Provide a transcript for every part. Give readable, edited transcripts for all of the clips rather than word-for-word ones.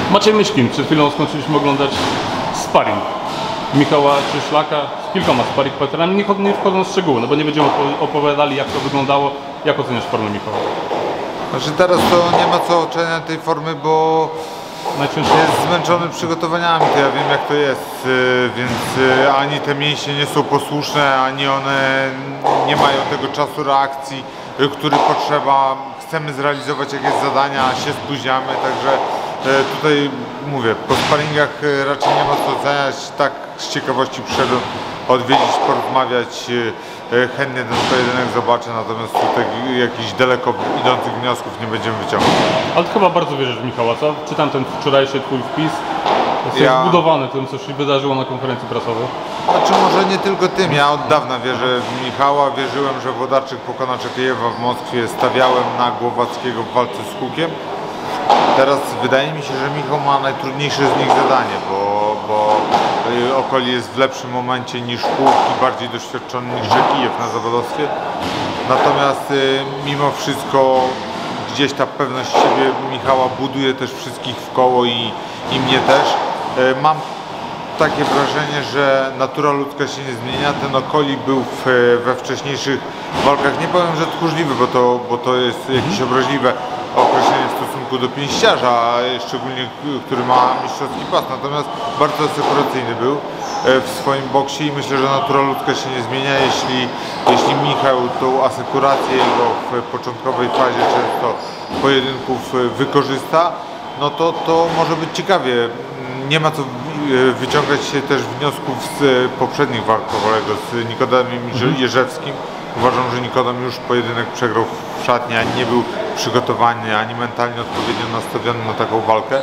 Maciej Myszkin, przed chwilą skończyliśmy oglądać sparring Michała Cieślaka z kilkoma sparring partnerami, nie wchodząc w szczegóły, no bo nie będziemy opowiadali, jak to wyglądało. Jak oceniasz formę Michała? Znaczy teraz to nie ma co oceniać tej formy, bo jest zmęczony przygotowaniami, to ja wiem jak to jest, więc ani te mięśnie nie są posłuszne, ani one nie mają tego czasu reakcji, który potrzeba. Chcemy zrealizować jakieś zadania, a się spóźniamy, także tutaj mówię, po sparingach raczej nie ma co oceniać, tak z ciekawości przyszedłem odwiedzić, porozmawiać, chętnie ten pojedynek zobaczę, natomiast tutaj jakichś daleko idących wniosków nie będziemy wyciągać. Ale ty chyba bardzo wierzysz w Michała, co? Czytam ten wczorajszy twój wpis, jesteś zbudowany tym, co się wydarzyło na konferencji prasowej. Znaczy może nie tylko tym, ja od dawna wierzę w Michała, wierzyłem, że Włodarczyk pokona Czekiejewa w Moskwie, stawiałem na Głowackiego w walce z Hukiem. Teraz wydaje mi się, że Michał ma najtrudniejsze z nich zadanie, bo Okoli jest w lepszym momencie niż Huk i bardziej doświadczony niż Czekijew na zawodowstwie. Natomiast mimo wszystko gdzieś ta pewność siebie Michała buduje też wszystkich w koło i mnie też. Mam takie wrażenie, że natura ludzka się nie zmienia. Ten Okoli był we wcześniejszych walkach, nie powiem, że tchórzliwy, bo to jest jakieś obraźliwe określenie w stosunku do pięściarza, szczególnie który ma mistrzowski pas, natomiast bardzo asekuracyjny był w swoim boksie i myślę, że natura ludzka się nie zmienia. Jeśli Michał tą asekurację jego w początkowej fazie często pojedynków wykorzysta, no to może być ciekawie. Nie ma co wyciągać się też wniosków z poprzednich walk Kowalego z Nikodemem Jerzewskim. Uważam, że Nikodem już pojedynek przegrał w szatni, ani nie był przygotowany, ani mentalnie odpowiednio nastawiony na taką walkę.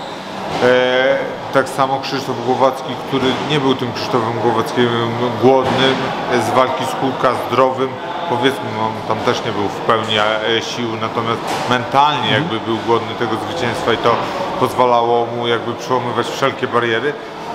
Tak samo Krzysztof Głowacki, który nie był tym Krzysztofem Głowackim głodnym, z walki z Huka zdrowym. Powiedzmy, on tam też nie był w pełni sił, natomiast mentalnie jakby był głodny tego zwycięstwa i to pozwalało mu jakby przełamywać wszelkie bariery.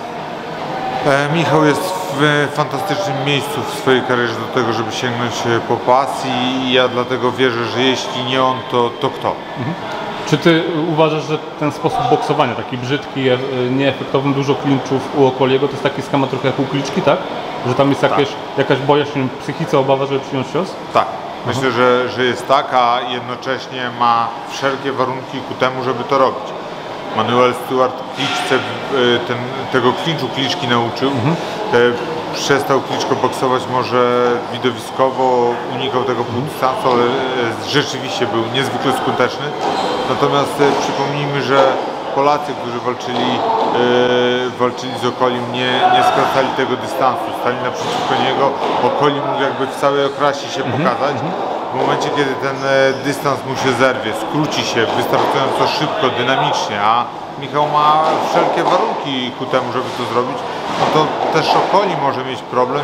Michał jest w fantastycznym miejscu w swojej karierze do tego, żeby sięgnąć po pas i ja dlatego wierzę, że jeśli nie on, to kto? Czy ty uważasz, że ten sposób boksowania, taki brzydki, nieefektowny, dużo clinchów u Okoliego, to jest taki schemat trochę jak u Kliczki, tak? Że tam jest jakaś bojaźń w psychice, obawa, żeby przyjąć cios? Tak. Myślę, że jest tak, a jednocześnie ma wszelkie warunki ku temu, żeby to robić. Manuel Stewart Kliczce tego klinczu Kliczki nauczył. Przestał Kliczko boksować może widowiskowo, unikał tego półdystansu, ale rzeczywiście był niezwykle skuteczny. Natomiast przypomnijmy, że Polacy, którzy walczyli z Okolim, nie skracali tego dystansu, stali naprzeciwko niego. Okoli mógł jakby w całej okrasie się pokazać. W momencie, kiedy ten dystans mu się zerwie, skróci się wystarczająco szybko, dynamicznie, a Michał ma wszelkie warunki ku temu, żeby to zrobić, no to też Okoli może mieć problem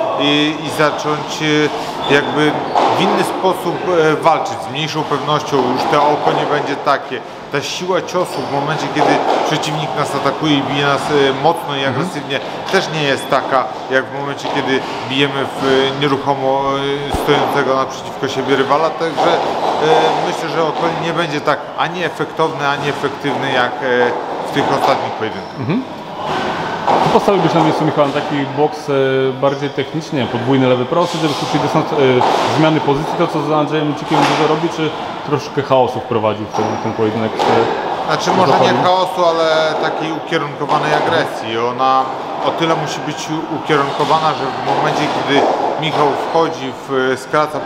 i zacząć jakby w inny sposób walczyć, z mniejszą pewnością, już to oko nie będzie takie. Ta siła ciosu w momencie, kiedy przeciwnik nas atakuje i bije nas mocno i agresywnie, też nie jest taka, jak w momencie, kiedy bijemy w nieruchomo stojącego naprzeciwko siebie rywala, także myślę, że Okoli nie będzie tak ani efektowny, ani efektywny jak w tych ostatnich pojedynkach. Postawiłbyś na miejscu Michała taki boks bardziej technicznie, podwójny lewy prosty, żeby szybciej dystans, zmiany pozycji, to co z Andrzejem Cikiem dużo robi, czy troszkę chaosu wprowadził w ten pojedynek? Znaczy może nie chaosu, ale takiej ukierunkowanej agresji. Ona o tyle musi być ukierunkowana, że w momencie, kiedy Michał wchodzi, skraca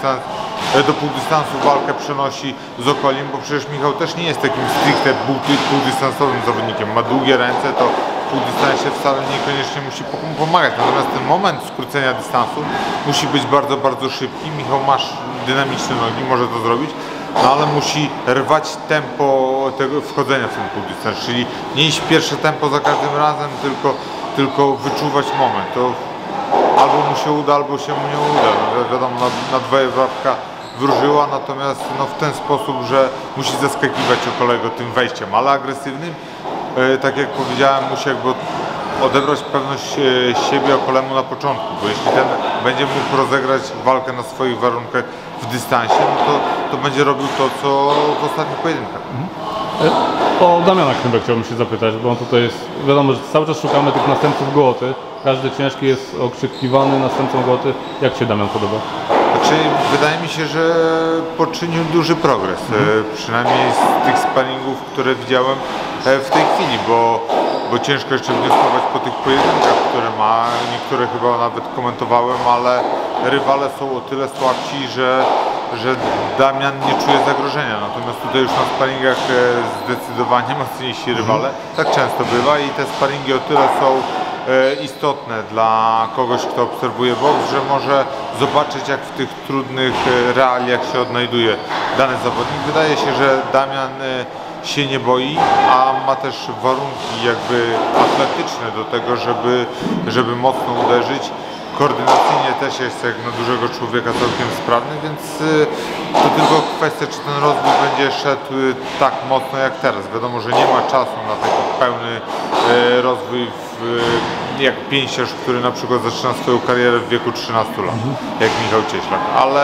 do półdystansu, walkę przenosi z Okolim, bo przecież Michał też nie jest takim stricte półdystansowym zawodnikiem. Ma długie ręce, to w półdystansie wcale niekoniecznie musi pomagać. Natomiast ten moment skrócenia dystansu musi być bardzo, bardzo szybki. Michał ma dynamiczne nogi, może to zrobić, no ale musi rwać tempo tego wchodzenia w ten półdystans, czyli nie iść pierwsze tempo za każdym razem, tylko wyczuwać moment. To albo mu się uda, albo się mu nie uda. No, wiadomo, na dwoje babka wróżyła, natomiast w ten sposób, że musi zaskakiwać Okolego tym wejściem, ale agresywnym. Tak jak powiedziałem, musi jakby odebrać pewność siebie Okolemu na początku, bo jeśli ten będzie mógł rozegrać walkę na swoich warunkach w dystansie, no to będzie robił to, co w ostatnich pojedynkach. O Damiana Knypę chciałbym się zapytać, bo on tutaj jest, wiadomo, że cały czas szukamy tych następców Gołoty. Każdy ciężki jest okrzykiwany następcą Gołoty. Jak się Damian podoba? Znaczy, wydaje mi się, że poczynił duży progres, przynajmniej z tych sparingów, które widziałem w tej chwili, bo ciężko jeszcze wnioskować po tych pojedynkach, które ma. Niektóre chyba nawet komentowałem, ale rywale są o tyle słabsi, że Damian nie czuje zagrożenia. Natomiast tutaj już na sparingach zdecydowanie mocniejsi rywale. Tak często bywa i te sparingi o tyle są istotne dla kogoś, kto obserwuje boks, że może zobaczyć, jak w tych trudnych realiach się odnajduje dany zawodnik. Wydaje się, że Damian się nie boi, a ma też warunki jakby atletyczne do tego, żeby mocno uderzyć. Koordynacyjnie też jest jak na dużego człowieka całkiem sprawny, więc to tylko kwestia, czy ten rozwój będzie szedł tak mocno jak teraz. Wiadomo, że nie ma czasu na taki pełny rozwój jak pięściarz, który na przykład zaczyna swoją karierę w wieku 13 lat, jak Michał Cieślak,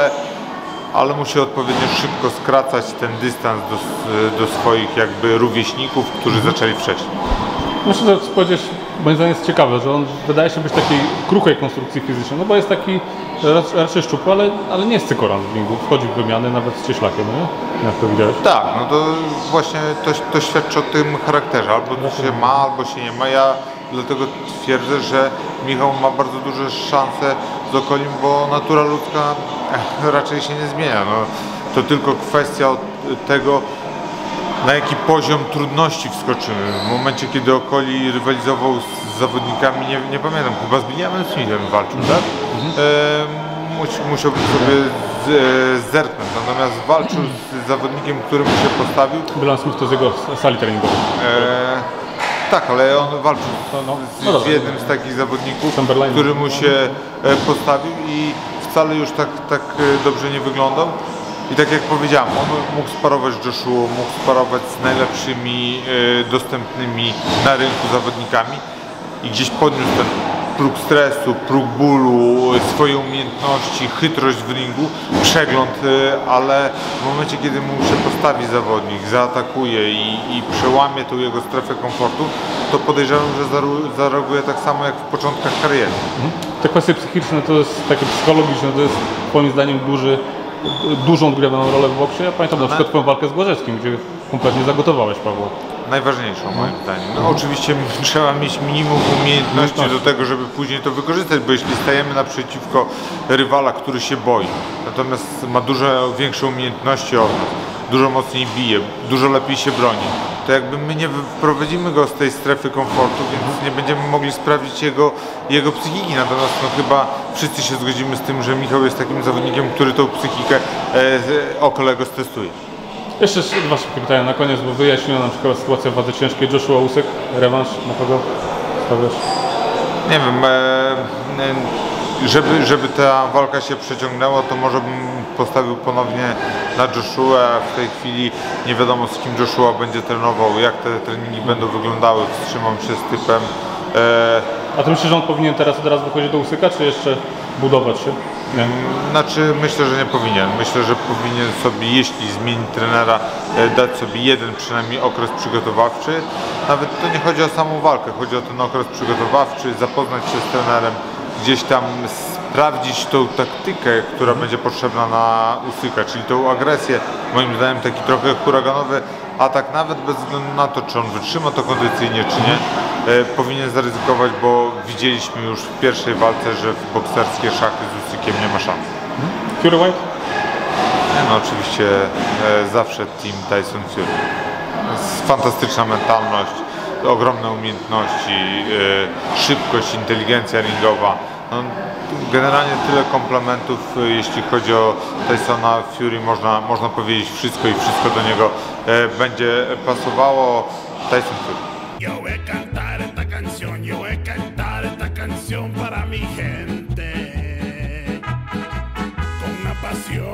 ale musi odpowiednio szybko skracać ten dystans do swoich jakby rówieśników, którzy zaczęli wcześniej. Myślę, że powiedzieć, moim zdaniem jest ciekawe, że on wydaje się być takiej kruchej konstrukcji fizycznej, no bo jest taki raczej szczupły, ale nie jest cykoran w ringu, wchodzi w wymiany nawet z Cieślakiem, nie? Jak to widziałeś? Tak, no to właśnie to świadczy o tym charakterze, albo to się ma, albo się nie ma. Ja dlatego twierdzę, że Michał ma bardzo duże szanse z Okolim, bo natura ludzka raczej się nie zmienia. No, to tylko kwestia tego, na jaki poziom trudności wskoczymy. W momencie, kiedy Okoli rywalizował z zawodnikami, nie pamiętam, chyba z Williamem Smithem walczył, tak? Musiałbym sobie zerknąć, natomiast walczył z zawodnikiem, który mu się postawił. William Smith to z jego sali treningowej. Tak, ale on walczył z jednym z takich zawodników, który mu się postawił i wcale już tak dobrze nie wyglądał. I tak jak powiedziałem, on mógł sparować z Joshua, mógł sparować z najlepszymi dostępnymi na rynku zawodnikami i gdzieś podniósł ten próg stresu, próg bólu, swoje umiejętności, chytrość w ringu, przegląd, ale w momencie, kiedy mu się postawi zawodnik, zaatakuje i przełamie tą jego strefę komfortu, to podejrzewam, że zareaguje tak samo jak w początkach kariery. Te kwestie psychiczne to jest takie psychologiczne, to jest moim zdaniem dużą odgrywaną rolę w boksie. Ja pamiętam na przykład twoją walkę z Głożewskim, gdzie kompletnie zagotowałeś Pawła. Najważniejszą moim zdaniem. No, oczywiście trzeba mieć minimum umiejętności do tego, żeby później to wykorzystać, bo jeśli stajemy naprzeciwko rywala, który się boi, natomiast ma dużo większe umiejętności od nas, dużo mocniej bije, dużo lepiej się broni, to jakby my nie wprowadzimy go z tej strefy komfortu, więc nie będziemy mogli sprawdzić jego psychiki. Natomiast no, chyba wszyscy się zgodzimy z tym, że Michał jest takim zawodnikiem, który tą psychikę Okolego stestuje. Jeszcze dwa szybkie pytania na koniec, bo wyjaśniona na przykład sytuacja w wadze ciężkiej. Joshua Usyk, rewanż, na kogo stawiasz? Nie wiem, żeby ta walka się przeciągnęła, to może bym postawił ponownie na Joshua. W tej chwili nie wiadomo, z kim Joshua będzie trenował, jak te treningi będą wyglądały, wstrzymam się z typem. A ty myślisz, że on powinien teraz od razu wychodzić do Usyka, czy jeszcze budować się? Nie. Znaczy myślę, że nie powinien. Myślę, że powinien sobie, jeśli zmieni trenera, dać sobie jeden przynajmniej okres przygotowawczy. Nawet to nie chodzi o samą walkę, chodzi o ten okres przygotowawczy, zapoznać się z trenerem, gdzieś tam sprawdzić tą taktykę, która będzie potrzebna na Usyka, czyli tą agresję, moim zdaniem taki trochę huraganowy atak, nawet bez względu na to, czy on wytrzyma to kondycyjnie, czy nie, powinien zaryzykować, bo widzieliśmy już w pierwszej walce, że w bokserskie szachy z Usykiem nie ma szans. Fury White? No oczywiście zawsze team Tyson Fury. Jest fantastyczna mentalność, ogromne umiejętności, szybkość, inteligencja ringowa. No, generalnie tyle komplementów, jeśli chodzi o Tysona Fury, można powiedzieć wszystko i wszystko do niego będzie pasowało. Tyson Fury. Yo voy a cantar esta canción, yo voy a cantar esta canción para mi gente, con una pasión.